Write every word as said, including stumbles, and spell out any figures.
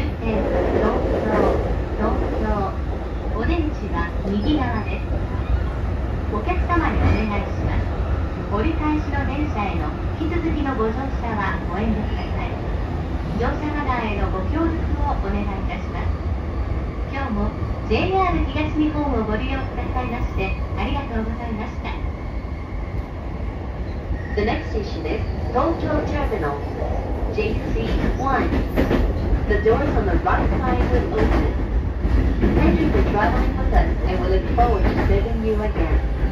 線東京、東京、お出口は右側です。お客様にお願いします。折り返しの電車への引き続きのご乗車はご遠慮ください。乗車マナーへのご協力をお願いいたします。今日も ジェイアール 東日本をご利用くださいましてありがとうございました。The next station is Tokyo Terminal, J C one. The doors on the right side will open. Thank you for traveling with us and we look forward to serving you again.